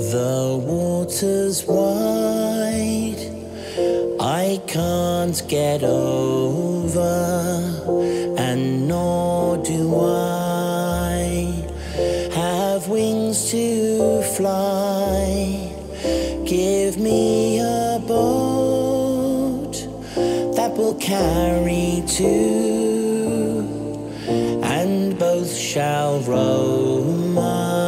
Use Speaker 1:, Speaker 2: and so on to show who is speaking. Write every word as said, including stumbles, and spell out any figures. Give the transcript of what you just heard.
Speaker 1: The water's wide, I can't get over, and nor do I have wings to fly. Give me a boat that will carry two, and both shall row my